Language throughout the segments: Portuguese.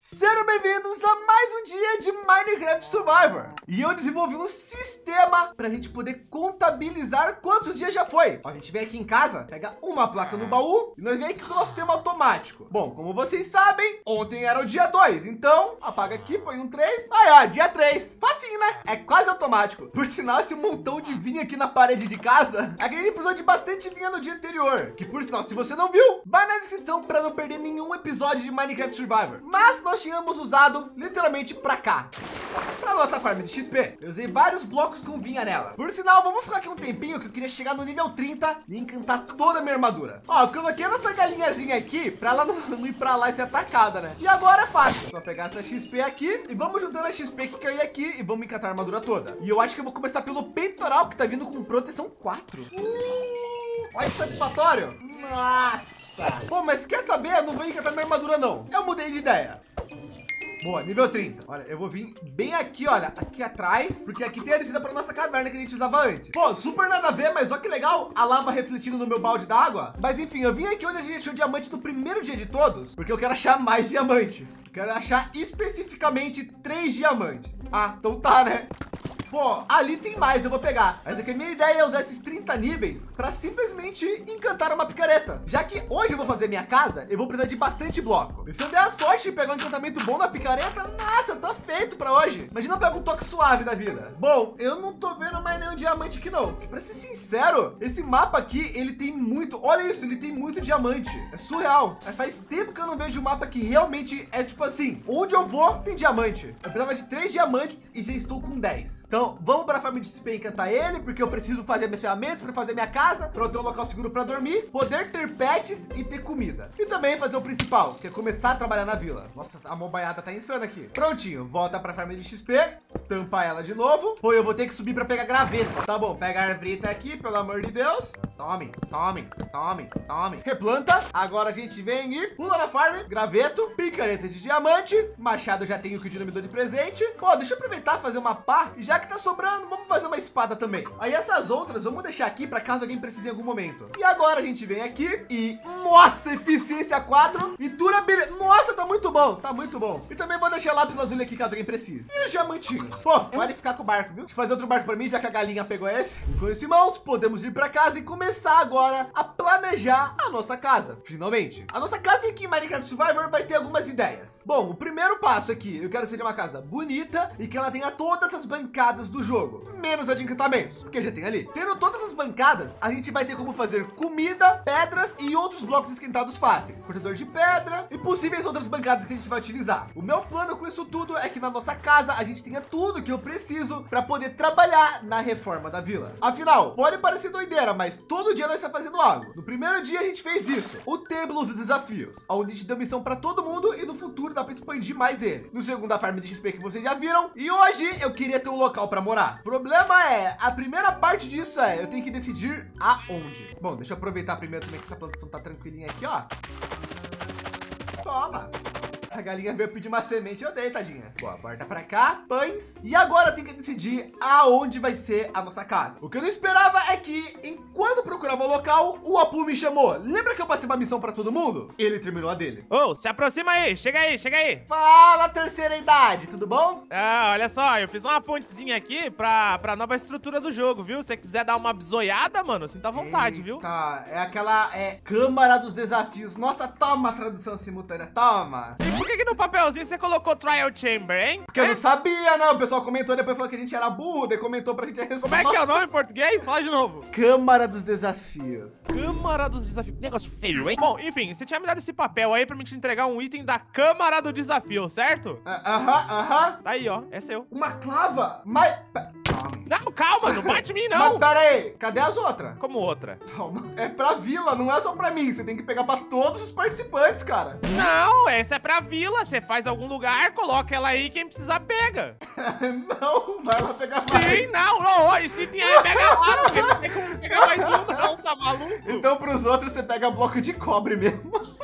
Sejam bem-vindos a mais um dia de Minecraft Survivor. E eu desenvolvi um sistema para a gente poder contabilizar quantos dias já foi. Ó, a gente vem aqui em casa, pega uma placa no baú e nós vem aqui com o nosso sistema automático. Bom, como vocês sabem, ontem era o dia 2, então apaga aqui, põe um 3. Aí, ó, dia 3. Facinho, né? É quase automático. Por sinal, esse montão de vinha aqui na parede de casa, a gente precisou de bastante vinha no dia anterior. Que por sinal, se você não viu, vai na descrição para não perder nenhum episódio de Minecraft Survivor. Mas nós tínhamos usado literalmente para cá, para nossa farm de XP. Eu usei vários blocos com vinha nela. Por sinal, vamos ficar aqui um tempinho que eu queria chegar no nível 30 e encantar toda a minha armadura. Ó, eu coloquei essa galinhazinha aqui para ela não ir para lá e ser atacada, né? E agora é fácil, só pegar essa XP aqui e vamos juntando a XP que caiu aqui e vamos encantar a armadura toda. E eu acho que eu vou começar pelo peitoral, que tá vindo com proteção 4. Olha que satisfatório. Nossa. Bom, mas quer saber? Eu não vou encantar minha armadura, não. Eu mudei de ideia. Boa, nível 30. Olha, eu vou vir bem aqui, olha, aqui atrás, porque aqui tem a descida para nossa caverna que a gente usava antes. Pô, super nada a ver, mas olha que legal, a lava refletindo no meu balde d'água. Mas enfim, eu vim aqui onde a gente achou diamante no primeiro dia de todos, porque eu quero achar mais diamantes. Eu quero achar especificamente 3 diamantes. Ah, então tá, né? Pô, ali tem mais, eu vou pegar. Mas é que a minha ideia é usar esses 30 níveis para simplesmente encantar uma picareta. Já que hoje eu vou fazer minha casa, eu vou precisar de bastante bloco. E se eu der a sorte de pegar um encantamento bom na picareta, nossa, eu tô feito para hoje. Imagina eu pego um toque suave da vida. Bom, eu não tô vendo mais nenhum diamante aqui não. Para ser sincero, esse mapa aqui, ele tem muito, olha isso, ele tem muito diamante. É surreal. Mas faz tempo que eu não vejo um mapa que realmente é tipo assim, onde eu vou tem diamante. Eu precisava de 3 diamantes e já estou com 10. Então, vamos para a farm de XP e encantar ele, porque eu preciso fazer minhas ferramentas para fazer minha casa, para eu ter um local seguro para dormir, poder ter pets e ter comida. E também fazer o principal, que é começar a trabalhar na vila. Nossa, a mobaiada tá insana aqui. Prontinho, volta para a farm de XP, tampar ela de novo. Pô, eu vou ter que subir para pegar graveto. Tá bom, pega a arbrita aqui, pelo amor de Deus. Tome, tome, tome, tome. Replanta. Agora a gente vem e pula na farm. Graveto, picareta de diamante, machado já tenho que o Dino me deu de presente. Pô, deixa eu aproveitar e fazer uma pá. E já que tá sobrando, vamos fazer uma espada também. Aí essas outras vamos deixar aqui para caso alguém precise em algum momento. E agora a gente vem aqui e nossa, eficiência 4 e durabilidade. Nossa, tá muito bom, tá muito bom. E também vou deixar lápis lazuli aqui caso alguém precise. E os diamantinhos. Pô, pode ficar com o barco, viu? Deixa eu fazer outro barco para mim, já que a galinha pegou esse. E com isso, irmãos, podemos ir para casa e começar agora a planejar a nossa casa. Finalmente, a nossa casa aqui em Minecraft Survivor vai ter algumas ideias. Bom, o primeiro passo aqui, eu quero que seja uma casa bonita e que ela tenha todas as bancadas do jogo, menos a de encantamentos, porque já tem ali. Tendo todas as bancadas, a gente vai ter como fazer comida, pedras e outros blocos esquentados fáceis, cortador de pedra e possíveis outras bancadas que a gente vai utilizar. O meu plano com isso tudo é que na nossa casa a gente tenha tudo que eu preciso para poder trabalhar na reforma da vila. Afinal, pode parecer doideira, mas todo dia nós estamos fazendo algo. No primeiro dia a gente fez isso, o templo dos desafios, onde a gente deu missão para todo mundo e no futuro dá para expandir mais ele. No segundo, a farm de XP que vocês já viram, e hoje eu queria ter um local para morar. O problema é, a primeira parte disso é, eu tenho que decidir aonde. Bom, deixa eu aproveitar primeiro também que essa plantação tá tranquilinha aqui, ó. Toma. A galinha veio pedir uma semente, eu dei, tadinha. Boa, porta para cá, pães. E agora tem que decidir aonde vai ser a nossa casa. O que eu não esperava é que, enquanto procurava o local, o Apu me chamou. Lembra que eu passei uma missão para todo mundo? Ele terminou a dele. Ô, se aproxima aí, chega aí, chega aí. Fala, terceira idade, tudo bom? Ah, olha só, eu fiz uma pontezinha aqui pra nova estrutura do jogo, viu? Se você quiser dar uma bisoiada, mano, sinta à vontade, viu? Tá, é aquela, Câmara dos Desafios. Nossa, toma a tradução simultânea, toma. Por que no papelzinho você colocou Trial Chamber, hein? Porque eu não sabia, não. O pessoal comentou, depois falou que a gente era burro, daí comentou pra gente responder. Como é que é o nome em português? Fala de novo. Câmara dos Desafios. Câmara dos Desafios. Negócio feio, hein? Bom, enfim, você tinha me dado esse papel aí pra me te entregar um item da Câmara do Desafio, certo? Aham. Tá aí, ó. É seu. Uma clava? Mas... Não, calma, não bate em mim, não. Mas pera aí, cadê as outras? Como outra? Toma. É pra vila, não é só pra mim. Você tem que pegar pra todos os participantes, cara. Não, essa é pra vila. Você faz algum lugar, coloca ela aí, quem precisar pega. Não, vai lá pegar mais. Sim, não, esse item aí pega lá, porque não tem como pegar mais um, não, tá maluco? Então pros outros você pega bloco de cobre mesmo.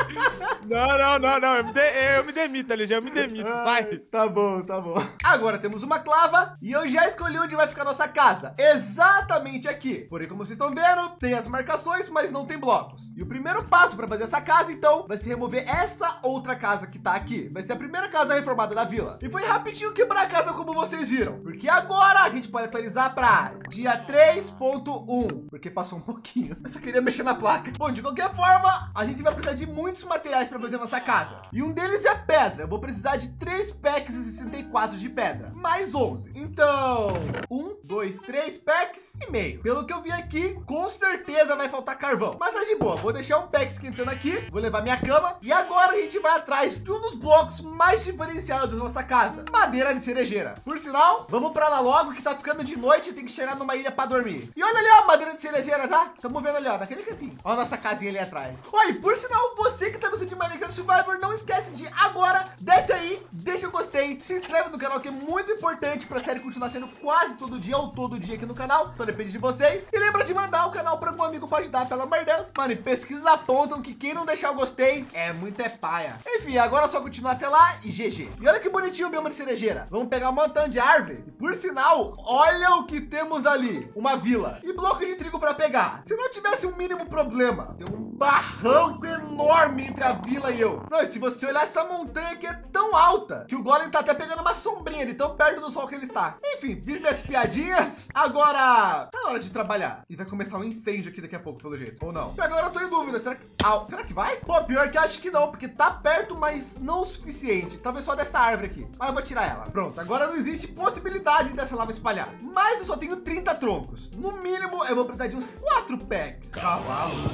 Não. Eu me demito, LG. Eu me demito. Sai. Tá bom. Agora temos uma clava e eu já escolhi onde vai ficar nossa casa. Exatamente aqui. Porém, como vocês estão vendo, tem as marcações, mas não tem blocos. E o primeiro passo para fazer essa casa, então, vai ser remover essa outra casa que tá aqui. Vai ser a primeira casa reformada da vila. E foi rapidinho quebrar a casa, como vocês viram. Porque agora a gente pode atualizar para dia 3.1. Porque passou um pouquinho. Eu só queria mexer na placa. Bom, de qualquer forma, a gente vai precisar de muitos materiais para fazer nossa casa. E um deles é pedra. Eu vou precisar de 3 packs e 64 de pedra. Mais 11. Então, 1, 2, 3 packs e meio. Pelo que eu vi aqui, com certeza vai faltar carvão. Mas tá de boa. Vou deixar um pack esquentando aqui. Vou levar minha cama. E agora a gente vai atrás de um dos blocos mais diferenciados da nossa casa. Madeira de cerejeira. Por sinal, vamos pra lá logo que tá ficando de noite e tem que chegar numa ilha para dormir. E olha ali, ó, madeira de cerejeira, tá? Estamos vendo ali, ó, naquele cantinho. Ó a nossa casinha ali atrás. Oi, por sinal, você que tá gostando de Minecraft Survivor, não esquece de agora, desce aí, deixa o gostei, se inscreve no canal que é muito importante pra série continuar sendo quase todo dia ou todo dia aqui no canal. Só depende de vocês. E lembra de mandar o canal para algum amigo pra ajudar, pelo amor de Deus. Mano, e pesquisas apontam que quem não deixar o gostei é muito paia. Enfim, agora é só continuar até lá e GG. E olha que bonitinho o bioma de cerejeira. Vamos pegar um montão de árvore. E por sinal, olha o que temos ali. Uma vila. E bloco de trigo para pegar. Se não tivesse um mínimo problema, tem um barranco enorme entre a vila e eu. Não, e se você olhar essa montanha aqui é tão alta que o Golem tá até pegando uma sombrinha de tão perto do sol que ele está. Enfim, fiz minhas piadinhas. Agora tá na hora de trabalhar. E vai começar um incêndio aqui daqui a pouco, pelo jeito. Ou não? Agora eu tô em dúvida. Será que vai? Pô, pior que acho que não, porque tá perto, mas não o suficiente. Talvez só dessa árvore aqui. Mas eu vou tirar ela. Pronto, agora não existe possibilidade dessa lava espalhar. Mas eu só tenho 30 troncos. No mínimo, eu vou precisar de uns 4 packs. Cavalo.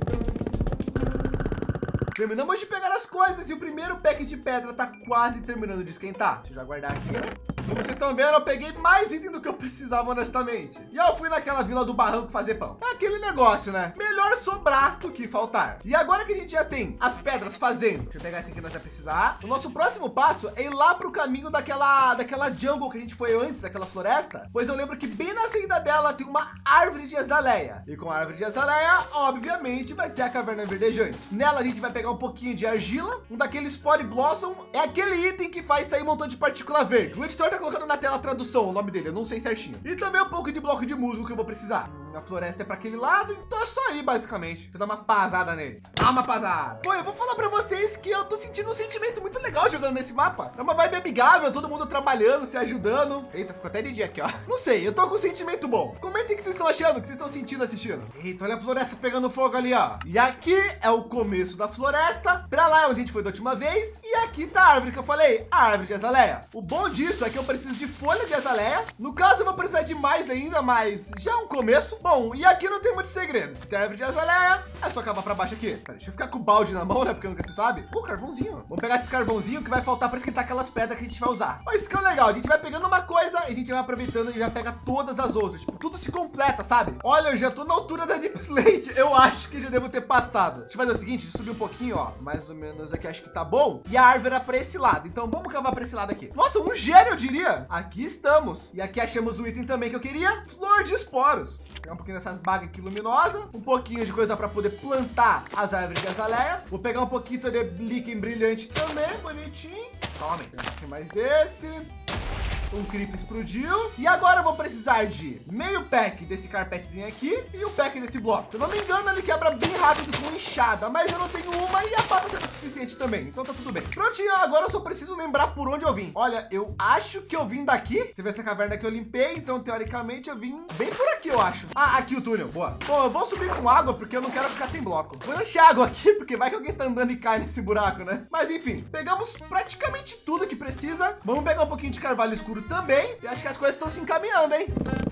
Terminamos de pegar as coisas e o primeiro pack de pedra tá quase terminando de esquentar. Deixa eu já guardar aqui, né? Como vocês estão vendo, eu peguei mais item do que eu precisava, honestamente. E eu fui naquela vila do barranco fazer pão. É aquele negócio, né? Melhor sobrar do que faltar. E agora que a gente já tem as pedras fazendo, deixa eu pegar esse aqui que nós vai precisar. O nosso próximo passo é ir lá pro caminho daquela jungle que a gente foi antes, daquela floresta. Pois eu lembro que bem na saída dela tem uma árvore de azaleia. E com a árvore de azaleia, obviamente, vai ter a caverna verdejante. Nela a gente vai pegar um pouquinho de argila, um daqueles Spore Blossom. É aquele item que faz sair um montão de partícula verde. O editor tá colocando na tela a tradução, o nome dele, eu não sei certinho. E também um pouco de bloco de musgo que eu vou precisar. A floresta é para aquele lado, então é só ir basicamente. Deixa eu dar uma pasada nele. Dá uma pasada. Pô, eu vou falar para vocês que eu tô sentindo um sentimento muito legal jogando nesse mapa. É uma vibe amigável, todo mundo trabalhando, se ajudando. Eita, ficou até de dia aqui, ó. Não sei, eu tô com um sentimento bom. Comentem o que vocês estão achando, o que vocês estão sentindo assistindo. Eita, olha a floresta pegando fogo ali, ó. E aqui é o começo da floresta. Para lá é onde a gente foi da última vez. E aqui tá a árvore que eu falei, a árvore de azaleia. O bom disso é que eu preciso de folha de azaleia. No caso, eu vou precisar de mais ainda, mas já é um começo. Bom, e aqui não tem muito segredo. Se tem árvore de azaleia, é só cavar para baixo aqui. Pera, deixa eu ficar com o balde na mão, né? Porque nunca se sabe. Carvãozinho. Vamos pegar esse carvãozinho que vai faltar para esquentar aquelas pedras que a gente vai usar. Mas isso que é legal. A gente vai pegando uma coisa e a gente vai aproveitando e já pega todas as outras. Tipo, tudo se completa, sabe? Olha, eu já tô na altura da Deep Slate. Eu acho que já devo ter passado. Deixa eu fazer o seguinte, deixa eu subir um pouquinho, ó. Mais ou menos aqui, acho que tá bom. E a árvore era para esse lado. Então vamos cavar para esse lado aqui. Nossa, um gênio, eu diria. Aqui estamos. E aqui achamos o item também que eu queria. Flor de esporos. Pegar um pouquinho dessas bagas aqui luminosas. Um pouquinho de coisa para poder plantar as árvores de azaleia. Vou pegar um pouquinho de líquen brilhante também, bonitinho. Toma, tem um pouquinho mais desse. Um creep explodiu. E agora eu vou precisar de meio pack desse carpetezinho aqui e um pack desse bloco. Se eu não me engano, ele quebra bem rápido com enxada, mas eu não tenho uma e a pata será suficiente também. Então tá tudo bem. Prontinho, agora eu só preciso lembrar por onde eu vim. Olha, eu acho que eu vim daqui. Teve essa caverna que eu limpei, então teoricamente eu vim bem por aqui, eu acho. Ah, aqui o túnel, boa. Bom, eu vou subir com água porque eu não quero ficar sem bloco. Vou deixar água aqui porque vai que alguém tá andando e cai nesse buraco, né? Mas enfim, pegamos praticamente tudo que precisa. Vamos pegar um pouquinho de carvalho escuro também. Eu acho que as coisas estão se encaminhando, hein?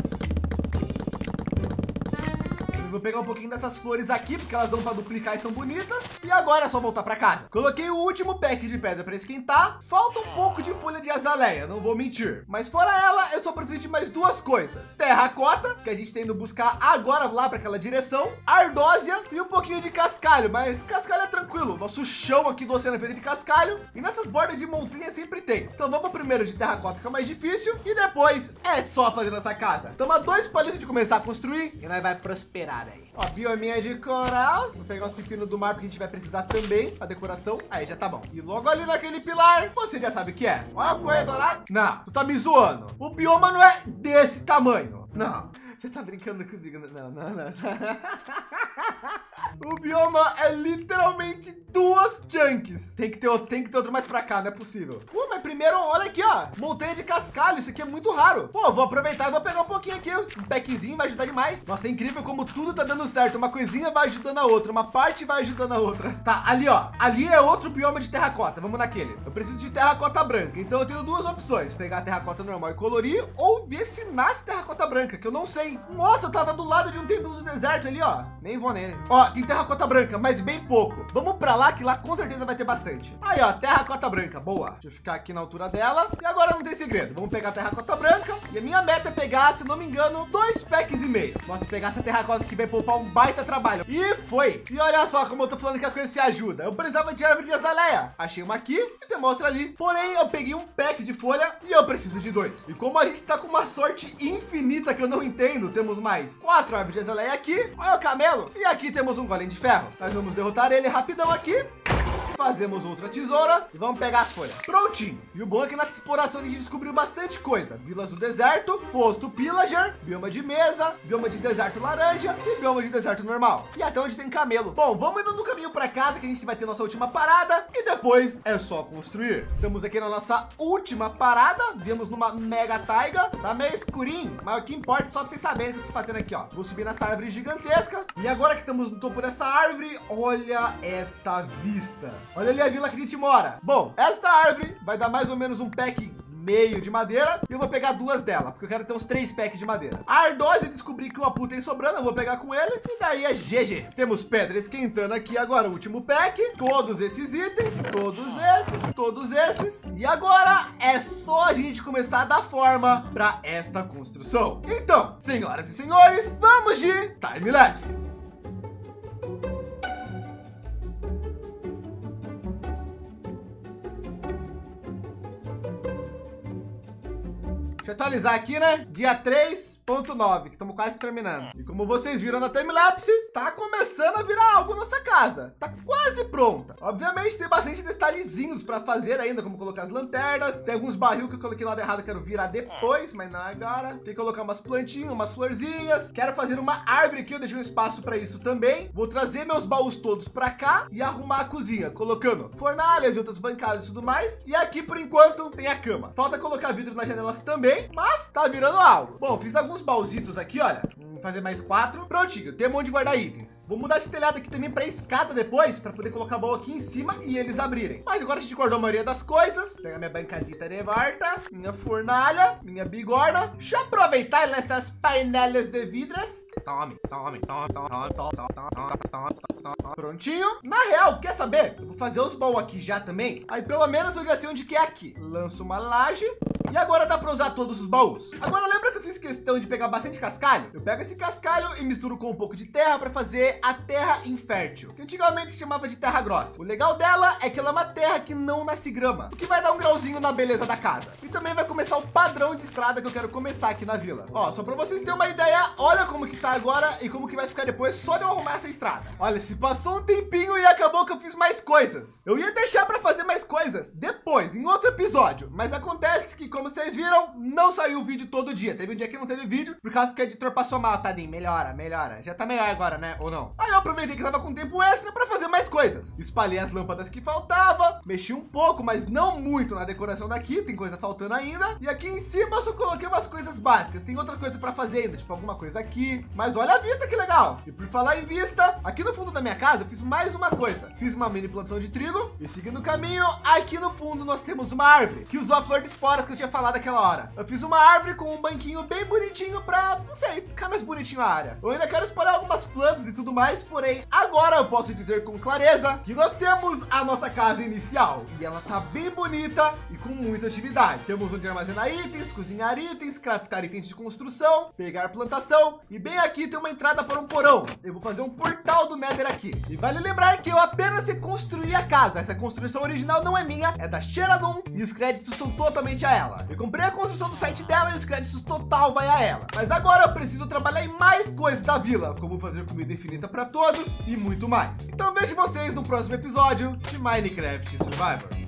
Vou pegar um pouquinho dessas flores aqui, porque elas dão para duplicar e são bonitas. E agora é só voltar para casa. Coloquei o último pack de pedra para esquentar. Falta um pouco de folha de azaleia, não vou mentir. Mas fora ela, eu só preciso de mais duas coisas. Terracota, que a gente tem indo buscar agora lá para aquela direção. Ardósia e um pouquinho de cascalho. Mas cascalho é tranquilo. Nosso chão aqui do oceano é feito de cascalho. E nessas bordas de montanha sempre tem. Então vamos primeiro de terracota, que é mais difícil. E depois é só fazer nossa casa. Toma 2 palitos de começar a construir e nós vai prosperar. aí. Ó, biominha de coral. Vou pegar os pepinos do mar porque a gente vai precisar também pra decoração. Aí já tá bom. E logo ali naquele pilar, você já sabe o que é. Olha o coelho dourado. Não, tu tá me zoando. O bioma não é desse tamanho. Não. Você tá brincando comigo? Não. O bioma é literalmente 2 chunks. Tem que ter outro mais pra cá, não é possível. Mas primeiro, olha aqui, ó. Montanha de cascalho, isso aqui é muito raro. Pô, vou aproveitar e vou pegar um pouquinho aqui. Um packzinho vai ajudar demais. Nossa, é incrível como tudo tá dando certo. Uma coisinha vai ajudando a outra, uma parte vai ajudando a outra. Tá, ali, ó. Ali é outro bioma de terracota. Vamos naquele. Eu preciso de terracota branca. Então eu tenho 2 opções. Pegar a terracota normal e colorir ou ver se nasce terracota branca, que eu não sei. Nossa, eu tava do lado de um templo do deserto ali, ó. Nem vou nele. Ó, tem terracota branca, mas bem pouco. Vamos pra lá, que lá com certeza vai ter bastante. Aí, ó, terracota branca, boa. Deixa eu ficar aqui na altura dela. E agora não tem segredo. Vamos pegar a terracota branca. E a minha meta é pegar, se não me engano, 2 packs e meio. Nossa, se pegar essa terracota aqui vai poupar um baita trabalho. E foi. E olha só como eu tô falando que as coisas se ajudam. Eu precisava de árvore de azaleia. Achei uma aqui e tem uma outra ali. Porém, eu peguei um pack de folha e eu preciso de 2. E como a gente tá com uma sorte infinita que eu não entendo, temos mais 4 árvores de azaleia aqui. Olha o camelo. E aqui temos um golem de ferro. Nós vamos derrotar ele rapidão aqui. Fazemos outra tesoura e vamos pegar as folhas. Prontinho. E o bom é que nessa exploração a gente descobriu bastante coisa. Vilas do deserto, posto pillager, bioma de mesa, bioma de deserto laranja e bioma de deserto normal. E até onde tem camelo. Bom, vamos indo no caminho para casa que a gente vai ter nossa última parada e depois é só construir. Estamos aqui na nossa última parada. Viemos numa mega taiga. Tá meio escurinho, mas o que importa é só pra vocês saberem o que eu tô fazendo aqui, ó. Vou subir nessa árvore gigantesca. E agora que estamos no topo dessa árvore, olha esta vista. Olha ali a vila que a gente mora. Bom, esta árvore vai dar mais ou menos um pack meio de madeira e eu vou pegar 2 dela, porque eu quero ter uns 3 packs de madeira. A ardose, descobri que o Apu tem sobrando, eu vou pegar com ele e daí é GG. Temos pedra esquentando aqui agora, o último pack, todos esses itens, todos esses. E agora é só a gente começar a dar forma para esta construção. Então, senhoras e senhores, vamos de time-lapse. Deixa eu atualizar aqui, né? Dia 3.9, que estamos quase terminando. E como vocês viram na timelapse, tá começando a virar algo nossa casa. Tá quase pronta. Obviamente tem bastante detalhezinhos para fazer ainda, como colocar as lanternas. Tem alguns barril que eu coloquei lá errado, quero virar depois, mas não agora. Tem que colocar umas plantinhas, umas florzinhas. Quero fazer uma árvore aqui, eu deixei um espaço para isso também. Vou trazer meus baús todos para cá e arrumar a cozinha, colocando fornalhas e outras bancadas e tudo mais. E aqui, por enquanto, tem a cama. Falta colocar vidro nas janelas também, mas tá virando algo. Bom, fiz alguns baúzitos aqui, olha. Vou fazer mais 4. Prontinho, tem onde guardar itens. Vou mudar esse telhado aqui também para escada depois, para poder colocar baú aqui em cima e eles abrirem. Mas agora a gente guardou a maioria das coisas. Pega minha bancadita de volta, minha fornalha, minha bigorna. Deixa eu aproveitar essas painelas de vidros. Tome. Prontinho. Na real, quer saber? Eu vou fazer os baús aqui já também. Aí pelo menos eu já sei onde que é aqui. Lanço uma laje. E agora dá para usar todos os baús. Agora lembra que eu fiz questão de pegar bastante cascalho? Eu pego esse cascalho e misturo com um pouco de terra para fazer a terra infértil, que antigamente se chamava de terra grossa. O legal dela é que ela é uma terra que não nasce grama, o que vai dar um grauzinho na beleza da casa. E também vai começar o padrão de estrada que eu quero começar aqui na vila. Ó, só para vocês terem uma ideia, olha como que tá agora e como que vai ficar depois só de eu arrumar essa estrada. Olha, se passou um tempinho e acabou que eu fiz mais coisas. Eu ia deixar para fazer mais coisas depois, em outro episódio, mas acontece que, como vocês viram, não saiu o vídeo todo dia. Teve um dia que não teve vídeo, por causa que o editor passou mal, tadinho. Melhora. Já tá melhor agora, né? Ou não? Aí eu aproveitei que tava com tempo extra para fazer mais coisas. Espalhei as lâmpadas que faltava, mexi um pouco, mas não muito na decoração daqui. Tem coisa faltando ainda. E aqui em cima eu só coloquei umas coisas básicas. Tem outras coisas para fazer ainda, tipo alguma coisa aqui. Mas olha a vista, que legal. E por falar em vista, aqui no fundo da minha casa eu fiz mais uma coisa. Fiz uma mini plantação de trigo e seguindo o caminho, aqui no fundo nós temos uma árvore que usou a flor de esporas que eu tinha falado aquela hora. Eu fiz uma árvore com um banquinho bem bonitinho para, não sei, ficar mais bonitinho a área. Eu ainda quero espalhar algumas plantas e tudo mais, porém agora eu posso dizer com clareza que nós temos a nossa casa inicial e ela tá bem bonita e com muita utilidade. Temos onde armazenar itens, cozinhar itens, craftar itens de construção, pegar plantação e bem aqui tem uma entrada para um porão. Eu vou fazer um portal do Nether aqui. E vale lembrar que eu apenas reconstruí a casa. Essa construção original não é minha, é da Xeradum e os créditos são totalmente a ela. dela. Eu comprei a construção do site dela e os créditos total vai a ela. Mas agora eu preciso trabalhar em mais coisas da vila, como fazer comida infinita para todos e muito mais. Então vejo vocês no próximo episódio de Minecraft Survivor.